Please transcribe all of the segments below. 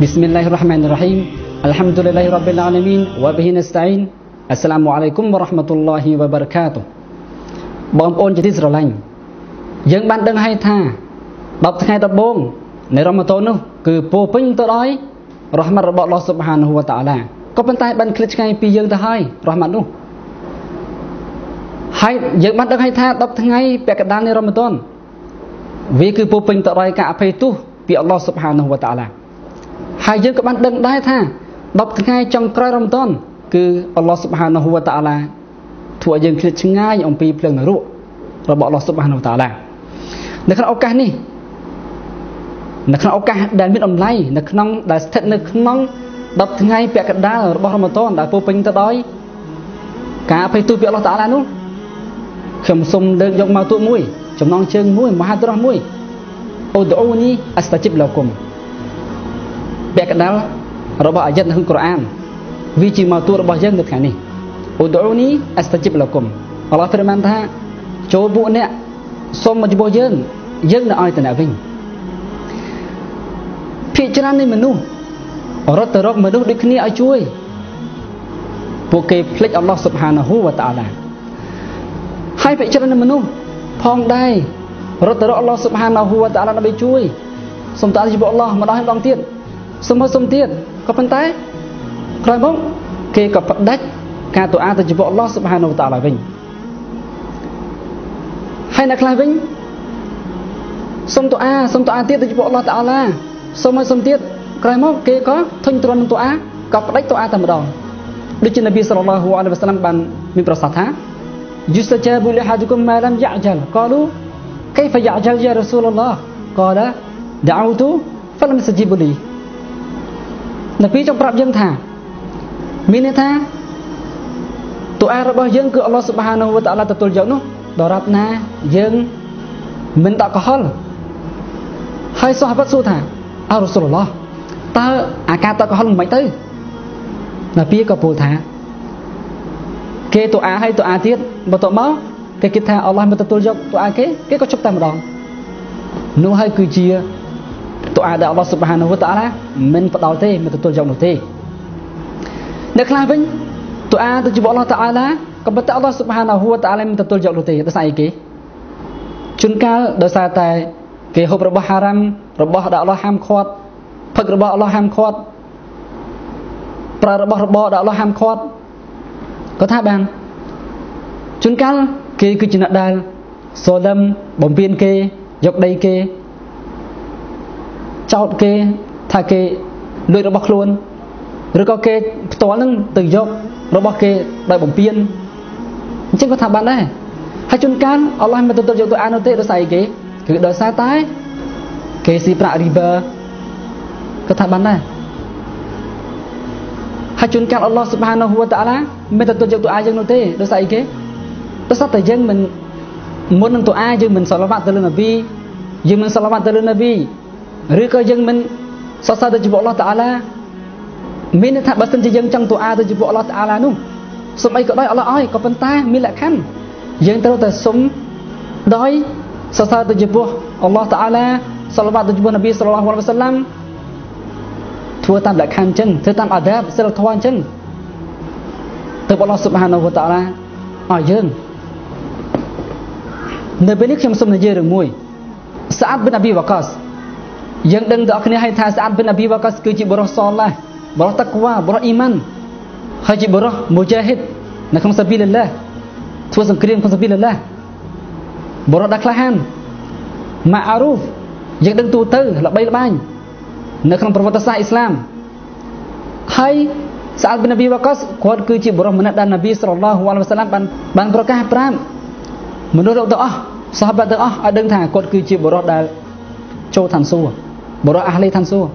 Bismillahirrahmanirrahim. Alhamdulillahirabbil alamin wa bihi nasta'in. Assalamualaikum warahmatullahi wabarakatuh. បងប្អូនជាទីស្រឡាញ់យើងបានដឹងហើយថា10ថ្ងៃដំបូងនៃរ៉ាម៉ាឌននោះគឺពោពេញទៅដោយរ៉ហ្មាត់របស់អល់ឡោះស៊ុបហានាហ៊ូវតាអាឡាក៏ប៉ុន្តែបានឃ្លាតឆ្ងាយពីយើងទៅហើយរ៉ហ្មាត់នោះហើយយើងបានដឹងហើយថា10ថ្ងៃពាក់កណ្ដាលនៃរ៉ាម៉ាឌនវាគឺពោពេញទៅដោយការអភ័យទោសពីអល់ឡោះស៊ុបហានាហ៊ូវតាអាឡាហើយយើងក៏បានដឹងដែរថា10ថ្ងៃចុងក្រោយរ៉ាម៉ាឌនគឺអល់ឡោះស៊ុបហានាហ៊ូវតាអាឡាធ្វើឲ្យយើងឃ្លាតឆ្ងាយអំពីភ្លើងនរករបស់អល់ឡោះស៊ុបហានាហ៊ូវតាអាឡានៅក្នុងឱកាសនេះនៅក្នុងឱកាសដែលមានតម្លៃនៅក្នុងដែលស្ថិតនៅក្នុង10ថ្ងៃពាក់កណ្ដាលរបស់រ៉ាម៉ាឌនដែលពោពេញទៅដោយការអភ័យទោសពីអល់ឡោះតាអាឡានោះខ្ញុំសូមលើកយកមកទូមួយចំណងជើងមួយមហាទរះមួយអូឌូនីអស្តាជីបឡាគុំពាក់កណ្ដាលរបស់អាយ៉ាតនៅក្នុងកូរ៉ានវាជាមកទូរបស់យើងនៅថ្ងៃនេះអូឌូនីអស្តាជីបឡាគុំអល់ឡោះប្រមាណថាចូលពួកអ្នកសូមមកចំពោះយើងនឹងឲ្យទៅអ្នកវិញភាគច្រើននៃមនុស្សរត់ទៅរកមនុស្សដូចគ្នាឲ្យជួយពួកគេភ្លេចអល់ឡោះស៊ុបហានាហ៊ូវតាអាឡាហើយភាគច្រើននៃមនុស្សផងដែររត់ទៅរកអល់ឡោះស៊ុបហានាហ៊ូវតាអាឡាដើម្បីជួយសូមតាចំពោះអល់ឡោះម្ដងហើយម្ដងទៀតសូមទៀតក៏ប៉ុន្តែក្រោយមកគេក៏ផ្ដាច់ការទូអាទៅចំពោះអល់ឡោះស៊ុបហានាហ៊ូវតាអាឡាវិញហើយអ្នកខ្លះវិញសូមទូអាទៀតទៅចំពោះអល់ឡោះតាអាឡាសូមទៀតក្រោយមកគេក៏ធុញទ្រាន់នឹងទូអាក៏ផ្ដាច់ទូអាតែម្ដងដូចជានប៊ីសល្លឡោះអាឡៃហ៊ីវ៉ាសល្លាមបានមានប្រសាសន៍ថាយុស្តាប៊ូលីហាឌុគុមម៉ាឡាំយ៉ាជាលកាលូកៃហ្វយ៉ាជាលយ៉ារ៉ាស៊ូលឡោះកាឡាដអ៊ូទូហ្វលមសជីបូលីនប៊ីចង់ប្រាប់យើងថាមានន័យថាទូអារបស់យើងគឺអល់ឡោះស៊ុបហានាហ៊ូវតាអាឡាទទួលយកនោះដរាបណាយើងមិនដាក់កុហលហើយសូហាបតសួរថាអរ៉ាស៊ូលឡោះតើអាការដាក់កុហលមិនទៅនប៊ីក៏ពោលថាគេទូអាហើយទូអាទៀតបន្ទាប់មកគេគិតថាអល់ឡោះមិនទទួលយកទូអាគេក៏ជប់តែម្ដងនោះហើយគឺជាទូអាដែលអល់ឡោះស៊ុបហានាហ៊ូវតាអាឡាមិនផ្ដោតទេមិនទទួលយកនោះទេអ្នកខ្លះវិញទូអាទៅចំពោះអល់ឡោះតាអាឡាក៏ប៉ុន្តែអល់ឡោះស៊ុបហានាហ៊ូវតាអាឡាមិនទទួលយកនោះទេដោយសារអីគេជួនកាលដោយសារតែគេហូបរបស់ហារ៉ាំរបស់ដែលអល់ឡោះហាមឃាត់ផឹករបស់អល់ឡោះហាមឃាត់ប្រើរបស់របរដែលអល់ឡោះហាមឃាត់ក៏ថាបានជួនកាលគេគឺជាអ្នកដែលសូលឹមបំពេញគេយកដីគេចោតគេថាគេលួចរបស់ខ្លួនឬក៏គេផ្ទាល់នឹងទៅយករបស់គេដោយបំពេញអញ្ចឹងក៏ថាបានដែរហើយជួនកាលអល់ឡោះមិនទទួលយកទូអានោះទេដោយសារអីគេគឺដោយសារតែគេស៊ីប្រាក់រីបាក៏ថាបានដែរហើយជួនកាលអល់ឡោះស៊ុបហានាហ៊ូវតាអាឡាមិនទទួលយកទូអាយើងនោះទេដោយសារអីគេដោយសារតែយើងមិនមុននឹងទូអាយើងមិនសាឡាវ៉ាត់ទៅលើនប៊ីយើងមិនសាឡាវ៉ាត់ទៅលើនប៊ីឬក៏យើងមិនសរសើរទៅចំពោះអល់ឡោះតាអាឡាមានន័យថាបើសិនជាយើងចង់ទូអាទៅចំពោះអល់ឡោះតាអាឡានោះសូមអីក៏ដោយអល់ឡោះឲ្យក៏ប៉ុន្តែមានលក្ខខណ្ឌយើងត្រូវតែសុំដោយសរសើរទៅចំពោះអល់ឡោះតាអាឡាសាឡាវ៉ាត់ទៅចំពោះនប៊ីសល្លឡោះអាឡៃហ៊ីវ៉ាសល្លាមធ្វើតាមលក្ខខណ្ឌអញ្ចឹងធ្វើតាមអាដាបសិលធម៌អញ្ចឹងទៅអល់ឡោះស៊ុបហានាហ៊ូវតាអាឡាឲ្យយើងនៅពេលនេះខ្ញុំសូមនិយាយរឿងមួយសាអាតប៊ិនអាប៊ីវ៉ាកាសយើងដឹងទាំងអស់គ្នាហើយថាសាអាតប៊ិនអាប៊ីវ៉ាកាសគឺជាបុរសសឡាហ៍បុរសតាក្វាបុរសអ៊ីម៉ានហើយជាបុរសមូជាហ៊ីដនៅក្នុងសាប៊ីលឡាហ៍ធ្វើសង្គ្រាមក្នុងសាប៊ីលឡាហ៍បុរសដែលក្លាហានម៉ាអារូហ្វយើងដឹងទូទៅល្បីល្បាញនៅក្នុងប្រវត្តិសាស្ត្រអ៊ីស្លាមហើយសាអាតប៊ិនអាប៊ីវ៉ាកាសគាត់គឺជាបុរសម្នាក់ដែលនប៊ីសល្លឡោះអាឡៃហ៊ីវ៉ាសល្លាមបានប្រកាសប្រាប់មនុស្សទាំងអស់សាហាបៈទាំងអស់ឲ្យដឹងថាគាត់គឺជាបុរសដែលចូលឋានសួគ៌បុរសអាហ្លីឋានសួគ៌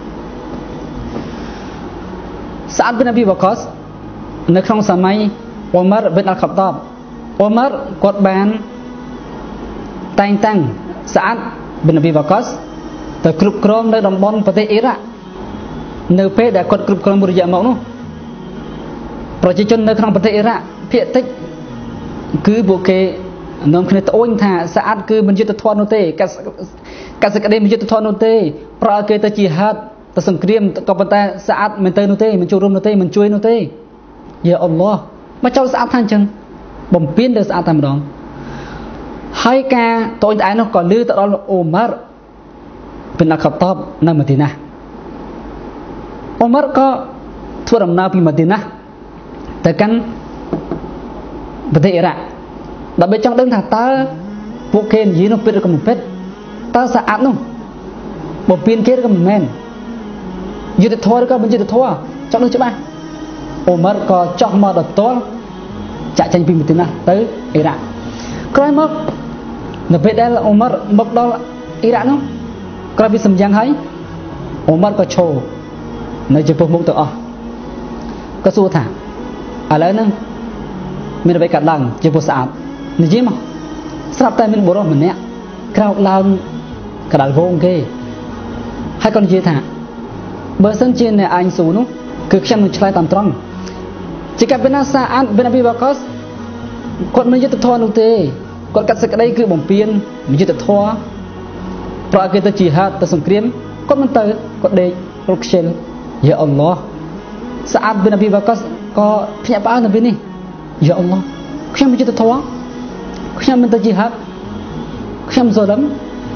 សាអាតប៊ិនអាប៊ីវ៉ាកាសនៅក្នុងសម័យអ៊ុមារប៊ិនអល់ខាប់តាបអ៊ុមារគាត់បានតែងតាំងសាអាតប៊ិនអាប៊ីវ៉ាកាសទៅគ្រប់គ្រងនៅតំបន់ប្រទេសអ៊ីរ៉ាក់នៅពេលដែលគាត់គ្រប់គ្រងមួយរយៈមកនោះប្រជាជននៅក្នុងប្រទេសអ៊ីរ៉ាក់ភាគតិចគឺពួកគេនាំគ្នាត្អូញថាសាអាតគឺមិនយុត្តិធម៌នោះទេកសិកដេមិនយុត្តិធម៌នោះទេប្រើគេទៅជីហាតទៅសង្គ្រាមក៏ប៉ុន្តែស្អាតមិនទៅនោះទេមិនចូលរួមនោះទេមិនជួយនោះទេយ៉ាអល់ឡោះមកចូលស្អាតថាអញ្ចឹងបំពេញទៅស្អាតតែម្ដងហើយការតូចតែឯនោះក៏លឺទៅដល់អូម៉ារប៊ិនអាខតបនៅម៉ាឌីណាអូម៉ារក៏ធ្វើដំណើរពីម៉ាឌីណាទៅកាន់ប្រទេសអ៊ីរ៉ាក់ដើម្បីចង់ដឹងថាតើពួកគេនិយាយនោះពិតឬក៏មិនពិតតើស្អាតនោះបំពេញគេឬក៏មិនមែនយុទ្ធធម៌ឬក៏មិនយុទ្ធធម៌ចង់ដឹងច្បាស់អូម៉ារក៏ចោះមកដល់ផ្ទាល់ចាក់ចេញពីម៉ាឌីណាទៅអ៊ីរ៉ាក់ក្រោយមកនៅពេលដែលអូម៉ារមកដល់អ៊ីរ៉ាក់នោះក្រោយពីសម្យ៉ាងហើយអូម៉ារក៏ឈរនៅចំពោះមុខទាំងអស់ក៏សួរថាឥឡូវហ្នឹងមានអ្វីកើតឡើងចំពោះស្អាតនិយាយមកស្រាប់តែមានបុរសម្នាក់ក្រោកឡើងកដាលវងគេហើយក៏និយាយថាបើសិនជាអ្នកអញស៊ូនោះគឺខ្ញុំនឹងឆ្លើយតាមត្រង់ជាកាពិណាសាអាតប៊ិនអាប៊ីវ៉ាកសគាត់មិនយុទ្ធធម៌នោះទេគាត់កាត់សេចក្តីគឺបំពេញយុទ្ធធម៌ប្រឲ្យគេទៅជីហាតទៅសង្គ្រាមគាត់មិនទៅគាត់ដេករកខ្ជិលយ៉ាអល់ឡោះសាអាតប៊ិនអាប៊ីវ៉ាកសក៏ភ្ញាក់ផ្អើលនៅពេលនេះយ៉ាអល់ឡោះខ្ញុំមិនយុទ្ធធម៌ខ្ញុំមិនទៅជីហាតខ្ញុំសូឡឹម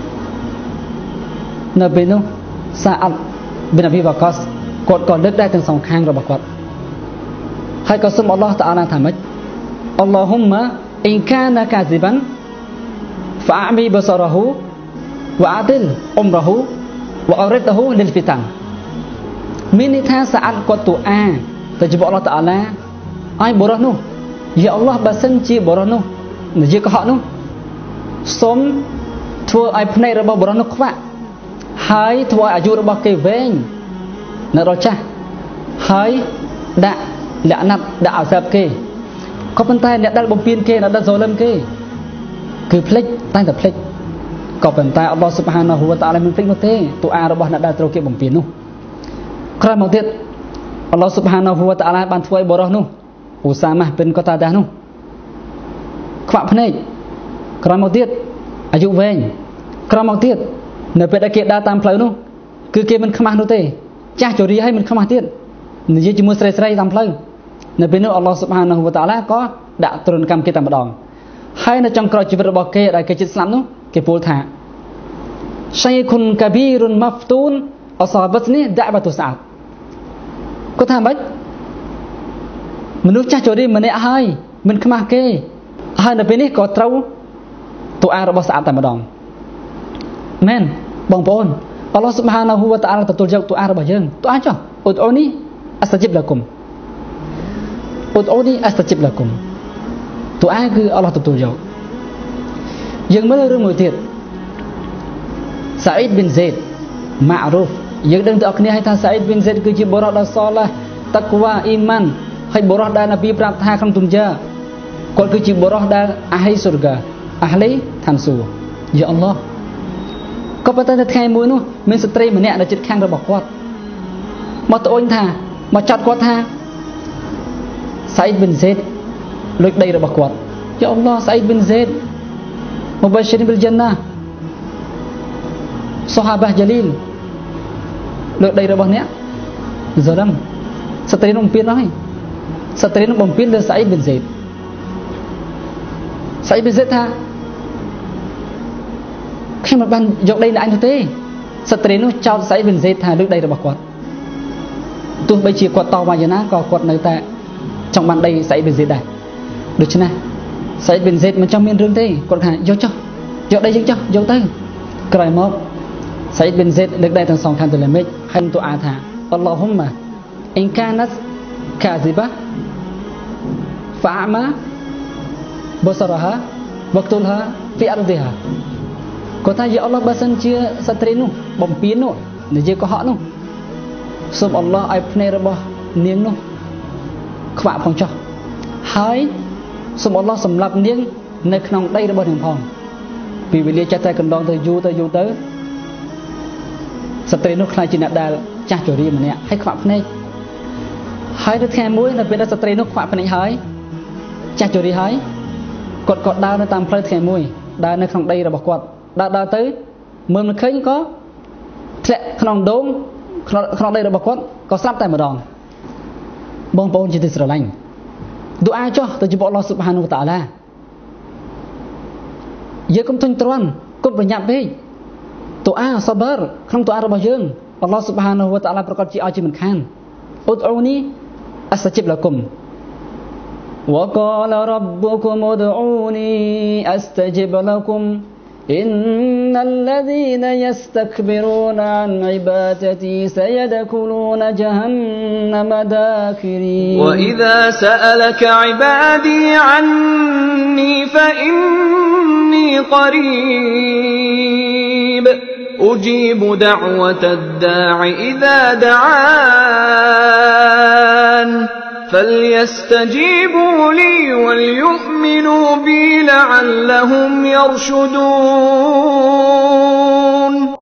នៅពេលនោះសាអាតប៊ិនអាប៊ីវ៉ាកសគាត់ក៏លើកដៃទាំងសងខាងរបស់គាត់ហើយក៏សូមអល់ឡោះតាអាឡាថាម៉េចអល់ឡោហ៊ុមម៉ាអ៊ីនកាណាកាស៊ីបានហ្វាអមីបសរហ៊ូវ៉ាអាឌិលអ៊ុមរហ៊ូវ៉ាអរិតហ៊ូលិលហ្វីតាំងមានន័យថាសាអាតគាត់ទូអាទៅចំពោះអល់ឡោះតាអាឡាឲ្យបុរសនោះយ៉ាអល់ឡោះបើសិនជាបុរសនោះនិយាយកុហកនោះសូមធ្វើឲ្យភ្នែករបស់បុរសនោះខ្វាក់ហើយធ្វើឲ្យអាយុរបស់គេវែងនៅដល់ចាស់ហើយដាក់លក្ខណៈដាក់ឲ្យស្រាប់គេក៏ប៉ុន្តែអ្នកដែលបំពេញគេអ្នកដែលសូលឹមគេគឺភ្លេចតែងតែភ្លេចក៏ប៉ុន្តែអល់ឡោះស៊ុបហានាហ៊ូវតាអាឡាមិនភ្លេចនោះទេទូអារបស់អ្នកដែលត្រូវគេបំពេញនោះក្រោយមកទៀតអល់ឡោះស៊ុបហានាហ៊ូវតាអាឡាបានធ្វើឲ្យបុរសនោះអ៊ូសាម៉ាប៊ិនកតាដានោះខ្វាក់ភ្នែកក្រោយមកទៀតអាយុវែងក្រោយមកទៀតនៅពេលដែលគេដើរតាមផ្លូវនោះគឺគេមិនខ្មាស់នោះទេចាស់ជរាហើយមិនខ្មាស់ទៀតនិយាយជាមួយស្រីតាមផ្លូវនៅពេលនោះអល់ឡោះស៊ុបហានាហ៊ូវតាអាឡាក៏ដាក់ទរណកម្មគេតែម្ដងហើយនៅចុងក្រោយជីវិតរបស់គេដែលគេជិតស្លាប់នោះគេពោលថាឆៃខុនកាប៊ីរុនម៉ាហ្វទូនអសាបតនេះដាក់បាតុស្អាតគាត់ថាម៉េចមនុស្សចាស់ជរាម្នាក់ហើយមិនខ្មាស់គេហើយនៅពេលនេះក៏ត្រូវទូអារបស់ស្អាតតែម្ដងមែនបងប្អូនអល់ឡោះស៊ុបហានាហ៊ូវតាអាឡាទទួលយកទូអារបស់យើងទូអាចុះអ៊ូតអូនីអស្តាជីបឡាគុំអ៊ូតអូនីអស្តាជីបឡាគុំទូអាគឺអល់ឡោះទទួលយកយើងមើលរឿងមួយទៀតសាអ៊ីដប៊ិនហ្សេតម៉ារូហ្វយើងដឹងទាំងអស់គ្នាហើយថាសាអ៊ីដប៊ិនហ្សេតគឺជាបុរសដ៏សឡាស់តាក់វ៉ាអ៊ីម៉ានហើយបុរសដែលនប៊ីប្រាប់ថាក្នុងទុនយ៉ាគាត់គឺជាបុរសដែលអាហីស៊ុរកាអាហ្លីថានស៊ូយ៉ាអល់ឡោះក៏ប៉ុន្តែនៅថ្ងៃមួយនោះមានស្ត្រីម្នាក់នៅជិតខាងរបស់គាត់មកត្អូញថាមកចាត់គាត់ថាសាអ៊ីដប៊ិនហ្សេតលួចដីរបស់គាត់យ៉ាអល់ឡោះសាអ៊ីដប៊ិនហ្សេតមុបាឈិរប៊ិលជន្ណាសូហាបាហ្ជាលីលលួចដីរបស់អ្នកហ្សាឡាំស្ត្រីនោះបំពេញហើយស្ត្រីនោះបំពេញលើសាអ៊ីដប៊ិនហ្សេតសាអ៊ីដប៊ិនហ្សេតថាខ្ញុំមិនបានយកដីអ្នកអញនោះទេស្ត្រីនោះចោទសាអ៊ីដប៊ិនហ្សេតថាលួចដីរបស់គាត់ទោះបីជាគាត់តវ៉ាយ៉ាងណាក៏គាត់នៅតែចង់បានដីសាអ៊ីដប៊ិនហ្សេតដែរដូច្នេះសាអ៊ីដប៊ិនហ្សេតមិនចង់មានរឿងទេគាត់ថាយកចុះយកដីយើងចុះយកទៅក្រោយមកសាអ៊ីដប៊ិនហ្សេតលើកដៃទាំងសងខាងទៅលើមេឃហើយទូអាថាអល់ឡោហ៊ុមម៉ាអ៊ីនកាណាត់កាស៊ីបាហ្វាម៉ាបសរហាវកតុលហាហ្វីអរឌីហាគាត់ថាយ៉ាអល់ឡោះបើសិនជាស្ត្រីនោះបំពេញនោះនិយាយកុហកនោះសូមអល់ឡោះឲ្យភ្នែករបស់នាងនោះខ្វាក់ផងចុះហើយសូមអល់ឡោះសម្លាប់នាងនៅក្នុងដីរបស់នាងផងពីវេលាចាស់តែកណ្ដងទៅយូរទៅស្ត្រីនោះខ្លាចជាអ្នកដែលចាស់ជរាម្នាក់ហើយខ្វាក់ភ្នែកហើយនៅថ្ងៃមួយនៅពេលដែលស្ត្រីនោះខ្វាក់ភ្នែកហើយចាស់ជរាហើយគាត់ក៏ដើរនៅតាមផ្លូវថ្ងៃមួយដើរនៅក្នុងដីរបស់គាត់ដើរទៅមើលមិនឃើញក៏ធ្លាក់ក្នុងដងក្នុងដីរបស់គាត់ក៏ស្លាប់តែម្ដងបងប្អូនជាទីស្រឡាញ់ឌូអាចុះទៅចំពោះអល់ឡោះស៊ុបហានូវតាអាឡាយើងកុំធុញទ្រាន់កុំប្រញាប់ពេកឌូអាសបឺរក្នុងឌូអារបស់យើងអល់ឡោះស៊ុបហានូវតាអាឡាប្រកាសជាឲ្យជាមិនខានអ៊ុដអ៊ូនីអស្តជីបលគុំوقال ربكم ادعوني أستجب لكم إن الذين يستكبرون عن عبادتي سيدخلون جهنم داخرين وإذا سألك عبادي عني فإني قريب أجيب دعوة الداع إذا دعان فليستجيبوا لي وليؤمنوا بي لعلهم يرشدون